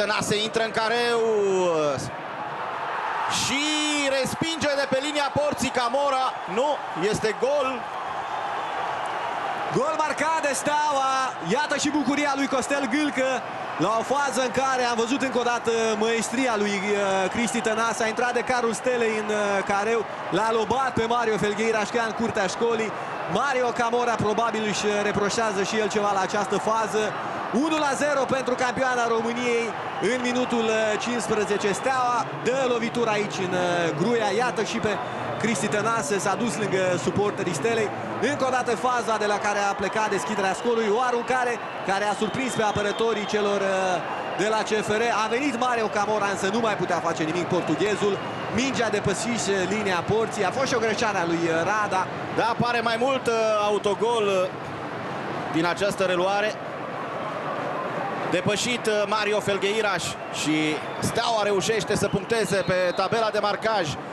Tănase intră în careu și respinge de pe linia porții Camora. Nu, este gol. Gol marcat de Steaua. Iată și bucuria lui Costel Gâlcă la o fază în care am văzut încă o dată măestria lui Cristi Tănase. A intrat de carul stelei în careu, l-a lobat pe Mario Felgheiraș în curtea școlii. Mario Camora probabil își reproșează și el ceva la această fază. 1-0 pentru campioana României în minutul 15. Steaua dă lovitura aici în Gruia. Iată și pe Cristi Tănase, s-a dus lângă suporterii Stelei. Încă o dată faza de la care a plecat deschiderea scorului. O aruncare care a surprins pe apărătorii celor de la CFR. A venit Mario Camora, însă nu mai putea face nimic portughezul. Mingea depășise linia porții. A fost și o greșeală a lui Rada. Da, pare mai mult autogol din această reluare. Depășit Mario Felgheiraș și Steaua reușește să puncteze pe tabela de marcaj